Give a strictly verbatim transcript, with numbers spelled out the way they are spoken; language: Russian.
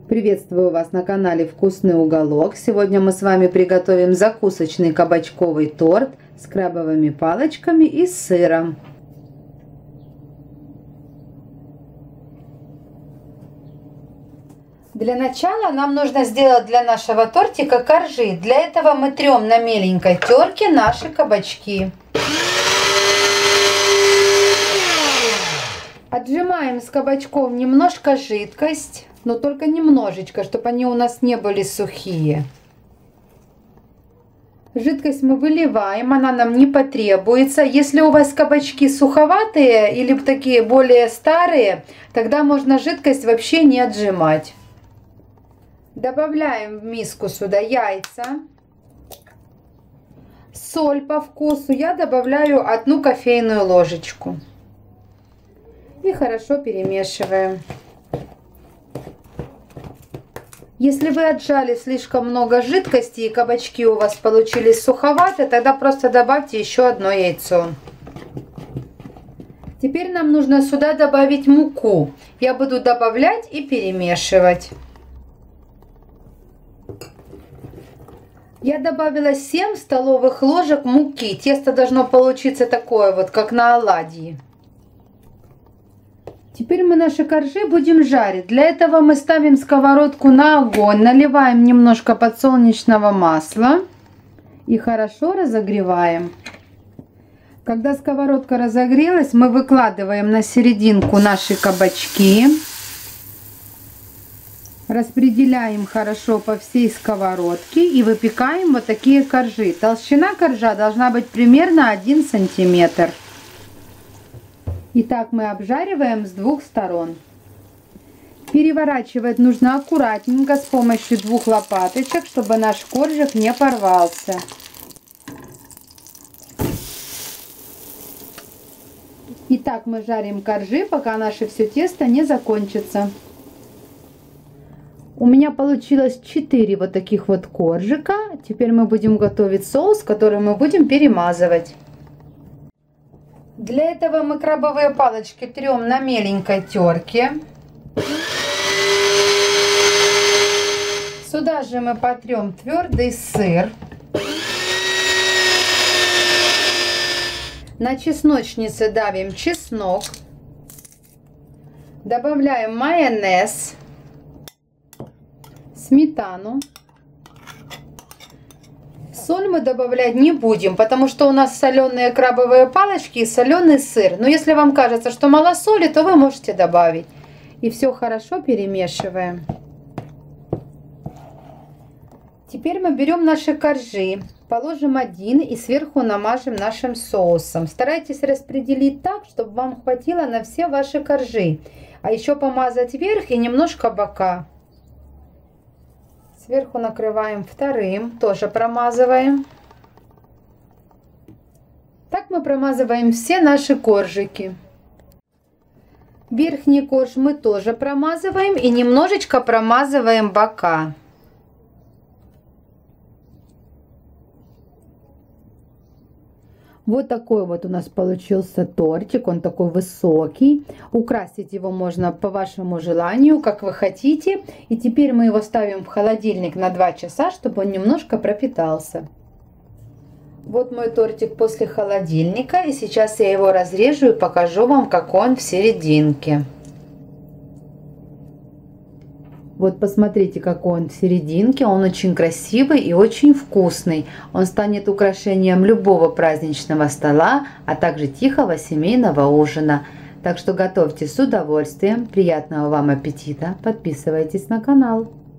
Приветствую вас на канале Вкусный уголок. Сегодня мы с вами приготовим закусочный кабачковый торт с крабовыми палочками и с сыром. Для начала нам нужно сделать для нашего тортика коржи. Для этого мы трем на меленькой терке наши кабачки. Отжимаем с кабачков немножко жидкость, но только немножечко, чтобы они у нас не были сухие. Жидкость мы выливаем, она нам не потребуется. Если у вас кабачки суховатые или такие более старые, тогда можно жидкость вообще не отжимать. Добавляем в миску сюда яйца, соль по вкусу. Я добавляю одну кофейную ложечку. И хорошо перемешиваем. Если вы отжали слишком много жидкости и кабачки у вас получились суховатые, тогда просто добавьте еще одно яйцо. Теперь нам нужно сюда добавить муку. Я буду добавлять и перемешивать. Я добавила семь столовых ложек муки. Тесто должно получиться такое вот, как на оладьи. Теперь мы наши коржи будем жарить. Для этого мы ставим сковородку на огонь, наливаем немножко подсолнечного масла и хорошо разогреваем. Когда сковородка разогрелась, мы выкладываем на серединку наши кабачки. Распределяем хорошо по всей сковородке и выпекаем вот такие коржи. Толщина коржа должна быть примерно один сантиметр. Итак, мы обжариваем с двух сторон. Переворачивать нужно аккуратненько с помощью двух лопаточек, чтобы наш коржик не порвался. Итак, мы жарим коржи, пока наше все тесто не закончится. У меня получилось четыре вот таких вот коржика. Теперь мы будем готовить соус, который мы будем перемазывать. Для этого мы крабовые палочки трем на меленькой терке. Сюда же мы потрем твердый сыр. На чесночнице давим чеснок. Добавляем майонез, сметану. Соль мы добавлять не будем, потому что у нас соленые крабовые палочки и соленый сыр. Но если вам кажется, что мало соли, то вы можете добавить. И все хорошо перемешиваем. Теперь мы берем наши коржи, положим один и сверху намажем нашим соусом. Старайтесь распределить так, чтобы вам хватило на все ваши коржи. А еще помазать верх и немножко бока. Сверху накрываем вторым, тоже промазываем. Так мы промазываем все наши коржики. Верхний корж мы тоже промазываем и немножечко промазываем бока. Вот такой вот у нас получился тортик, он такой высокий. Украсить его можно по вашему желанию, как вы хотите. И теперь мы его ставим в холодильник на два часа, чтобы он немножко пропитался. Вот мой тортик после холодильника, и сейчас я его разрежу и покажу вам, какой он в серединке. Вот посмотрите, какой он в серединке. Он очень красивый и очень вкусный. Он станет украшением любого праздничного стола, а также тихого семейного ужина. Так что готовьте с удовольствием. Приятного вам аппетита. Подписывайтесь на канал.